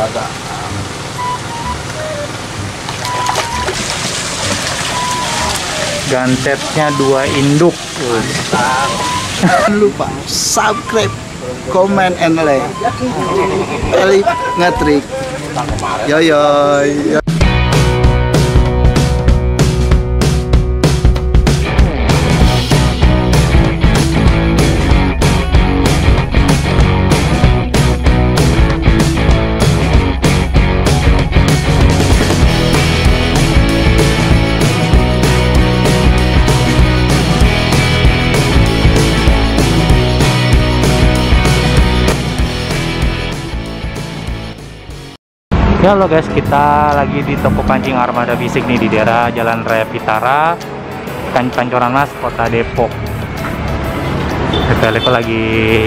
Gantetnya 2 induk. Jangan lupa subscribe, comment, and like. Eli ngetrik. Yoyoy. Ya halo guys, kita lagi di toko pancing Armada Fisik nih di daerah Jalan Raya Pitara, Pancoran Mas, Kota Depok. Kita lagi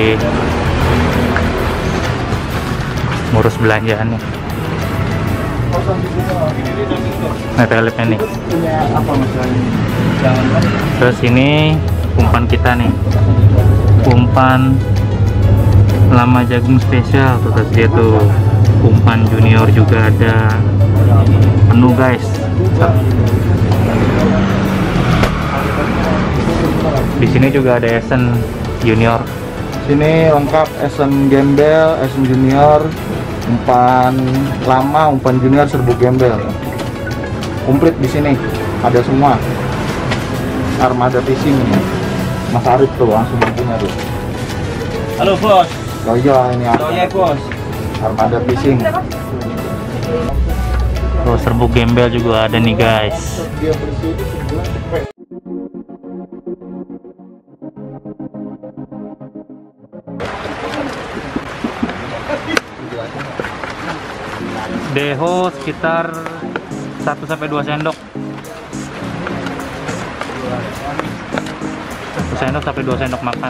ngurus belanjaan nih. Nah, telipnya nih. Terus ini umpan kita nih, umpan lama jagung spesial tuh, terus dia tuh umpan junior juga ada, penuh guys. Di sini juga ada Esen junior. Sini lengkap Esen gembel, Esen junior, umpan lama, umpan junior, serbuk gembel. Komplit di sini ada semua. Armada Fishing. Mas Arif tuh langsung punya tuh. Halo bos. Oh iya ini Oh iya bos. Armada Fishing. Terus serbuk gembel juga ada nih guys. Deho sekitar 1-2 sendok. 1 sendok sampai 2 sendok makan.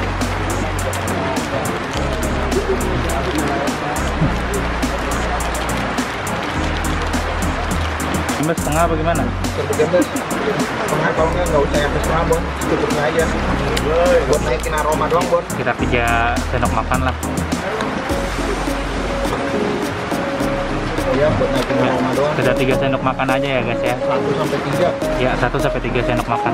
Gembel setengah apa gimana? Serbuk gembel setengah, kalau nggak usah sampai setengah bon, cukupnya aja buat naikin aroma doang bon. Kita 3 sendok makan lah. Iya buat naikin aroma doang. Kita 3 sendok makan aja ya guys ya. 1-3. Ya 1-3 sendok makan.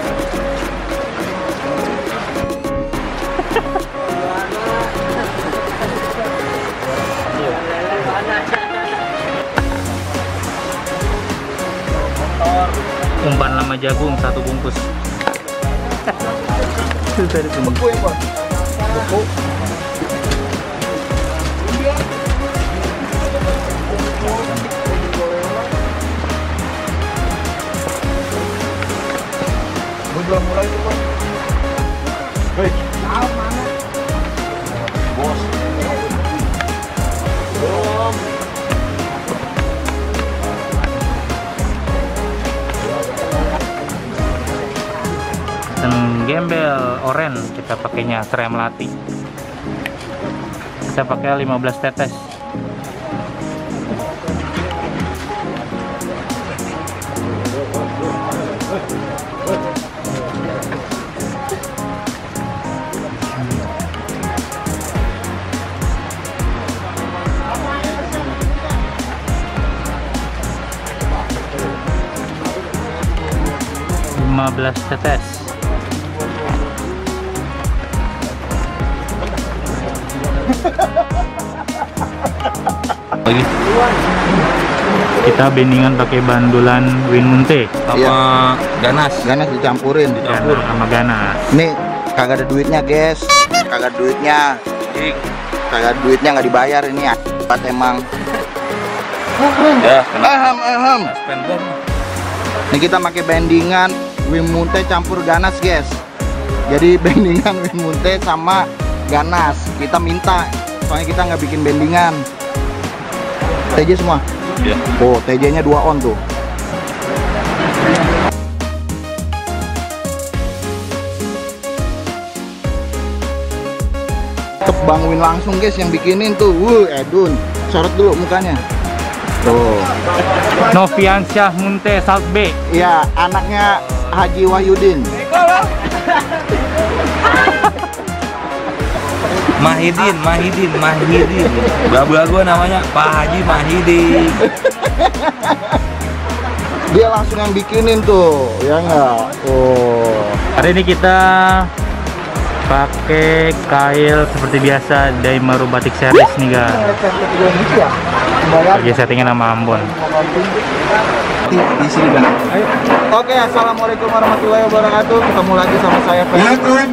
Umpan lama jagung 1 bungkus. Beku ya bon. Beku. Belum mulai tuh bon. Hei, tahu mana? Bos. Belum. Dan gembel oren kita pakainya serai melati. Kita pakai 15 tetes. Tetes. Lagi. Kita bendingan pakai bandulan Winmunte Sama ganas. Ganas dicampurin, dicampur. sama ganas. Nih kagak ada duitnya guys, kagak ada duitnya. Kagak ada duitnya, nggak dibayar ini ya. Emang. Ya, Aham. Nih kita pakai bendingan Winmunte campur ganas guys. Jadi bendingan Winmunte sama ganas kita minta, soalnya kita nggak bikin bendingan. TJ semua. Ya. Oh TJ nya 2 on tuh. Banguin langsung guys yang bikinin tuh. Edun sorot dulu mukanya tuh. Noviansyah Munte Salt B. Iya, anaknya Haji Wahyudin. Mahidin. Bapak gua namanya Pak Haji Mahidin. Dia langsung yang bikinin tuh, ya nggak? Oh. Hari ini kita pakai kail seperti biasa Daimaru Batik Series nih guys. Lagi settingnya nama Ambon. Di sini Bang. Oke, assalamualaikum warahmatullahi wabarakatuh. Ketemu lagi sama saya Felix.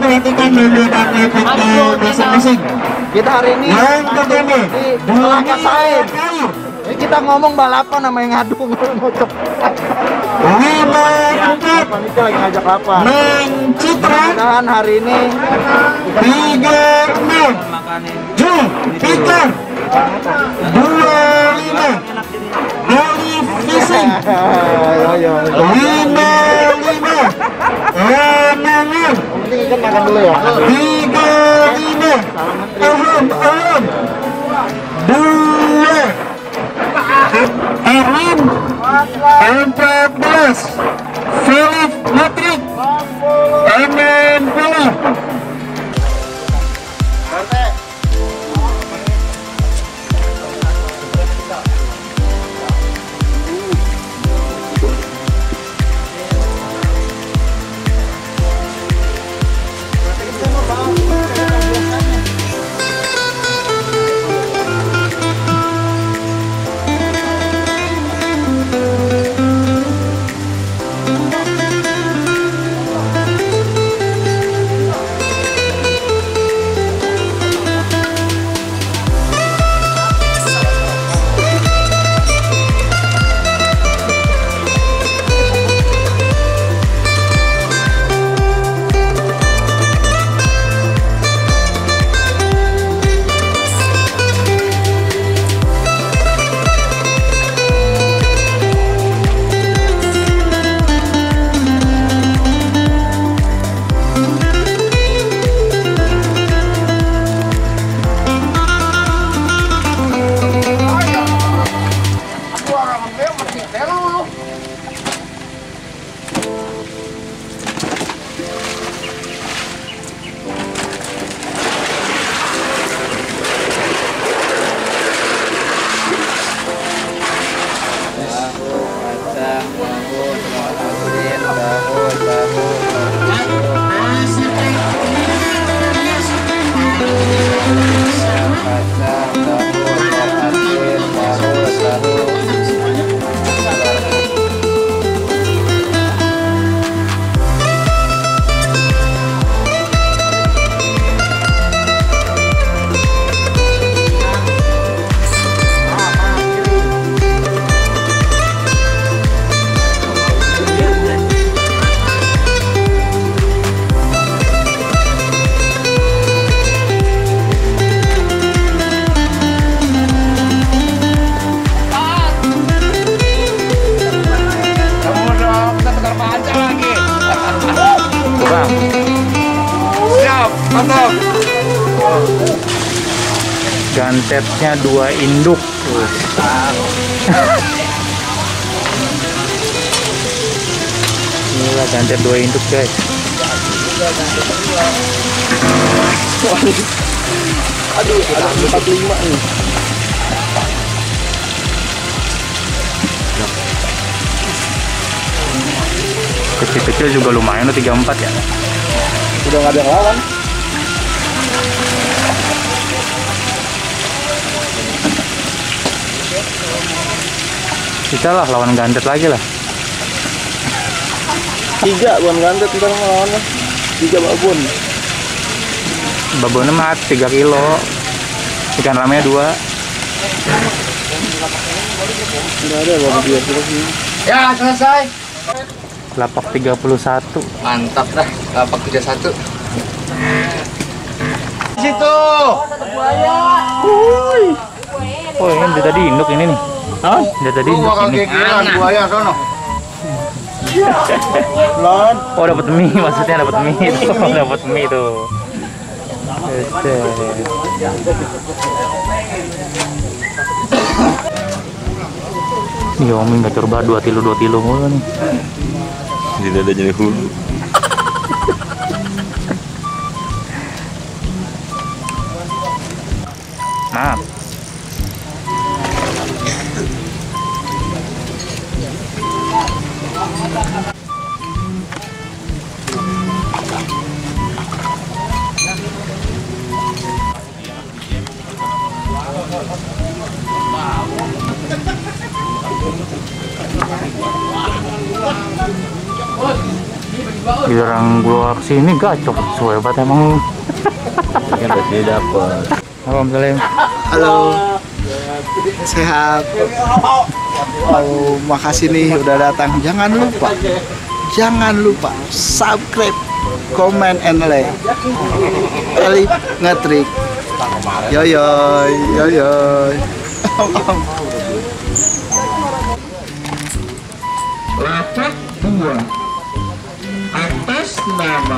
Kita hari ini di Kelapa Sawit. Ini kita ngomong balapan sama yang ngadu ngocok. Panitia lagi ngajak lapar. Mudah-mudahan hari ini 35 makan dulu ya. 14 Philip Patrick Amin Bola. Gantetnya 2 induk. Inilah gantet 2 induk guys. Aduh, ada 45 nih. Kecil-kecil juga lumayan loh, 34 ya. Udah nggak ada yang lawan. Bisa lah lawan gantet lagi lah. 3 bukan gantet ntar lawannya. 3 babon. Babonnya mah 3 kilo. Ikan ramenya 2. Nggak ada babon 2 kilo sih. Ya, selesai. Lapak 31. Mantap dah, lapak 31. Situ. Oh ini dari tadi induk ini nih. Hah? Dari tadi induk ini. Buaya sono. Oh dapat mie, maksudnya dapat mie itu. Dapat mie itu. Nih Omi nggak coba 2 kilo mulu nih. Tidak ada jadi hulu. Maaf. Giliran gua kesini gacok, sehebat emang. Kan udah dapat. Alhamdulillah. Halo. Sehat. Oh, makasih nih udah datang. Jangan lupa subscribe, comment, and like. Kali ngetrik. Yoyoy, yoyoy. Lapak 2 atas nama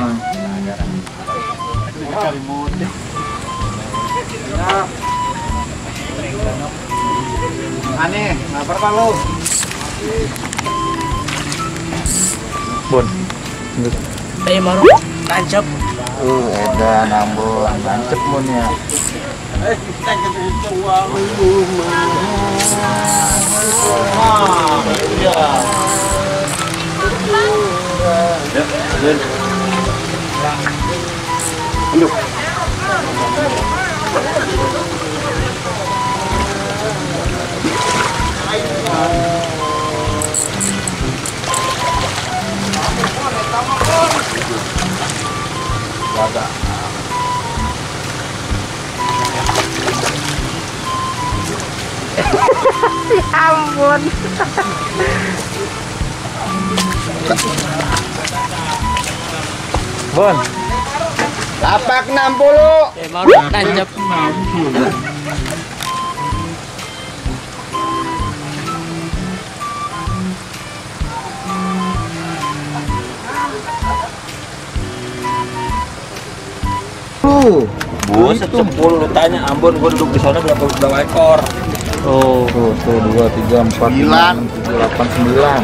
aneh, lapar pak lo? Bon. Maru, tancap. Edan ambon, tancep mun ya. Ampun. Bon. Lapak 60. Maru, tancap. Buset 10 lu tanya Ambon, gua duduk di sana berapa ekor? Oh, Tuh 2, 3, 4, 5, 7, 8, 9.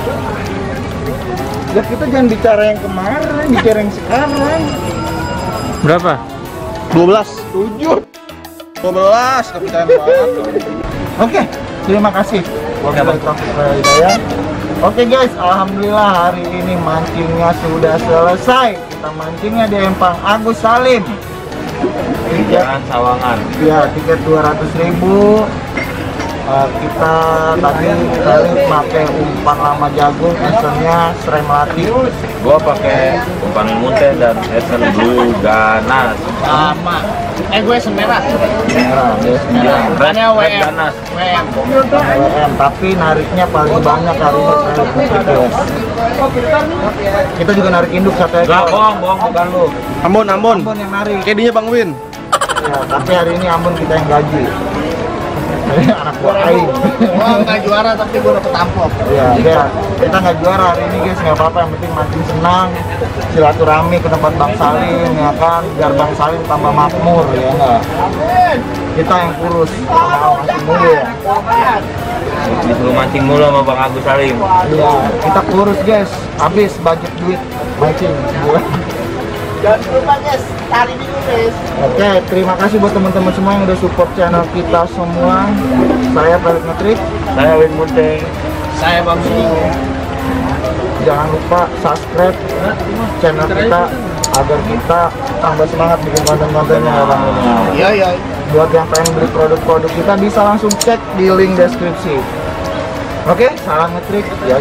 Ya kita jangan bicara yang kemarin, bicara yang sekarang. berapa? 12, 7, 12, kepercayaan banget. Oke, terima kasih. Wabillahi taufiq wal hidayah. Oke guys, alhamdulillah hari ini mancingnya sudah selesai. Kita mancingnya di Empang Agus Salim. Jangan Sawangan. Ya, tiket 200.000. Kita tadi pakai umpan lama jagung, esennya serai melati. Gua pakai umpan munte dan esen blue ganas. Sama. Gue semerah. Merah, ya, Umpannya Red WM. ganas. WM. WM, tapi nariknya paling banyak hari ini saya guys. Kita juga narik induk 1 Enggak, ekor. bohong bukan lu. Ambon yang narik. Kedinya Bang Win. Ya, tapi hari ini Ambon kita yang gaji. Anak buah aing. Gua nggak juara tapi gua dapet amplop. Ya, kita nggak juara hari ini guys, nggak apa-apa, yang penting mancing senang, silaturahmi ke tempat Bang Salim, ya kan, biar Bang Salim tambah makmur, ya enggak. Kita yang kurus, mau mancing mulu ya. Disuruh mancing mulu sama Bang Agus Salim. Iya, kita kurus guys, habis budget duit mancing. Jangan lupa guys, cari dulu guys. Oke, terima kasih buat teman-teman semua yang udah support channel kita semua. Saya Pelit Ngetrik. Saya Win Munte. Saya Bang Sulu. Jangan lupa subscribe channel kita agar kita tambah semangat bikin konten-kontennya ya Bang. Iya, iya. Buat yang pengen beli produk-produk kita bisa langsung cek di link deskripsi. Oke, salam ngetrik. Ya.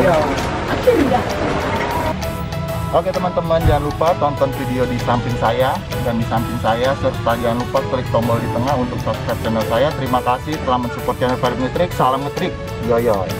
Oke teman-teman, jangan lupa tonton video di samping saya dan di samping saya, serta jangan lupa klik tombol di tengah untuk subscribe channel saya. Terima kasih telah mensupport channel Pelit Ngetrik. Salam ngetrik. Ya.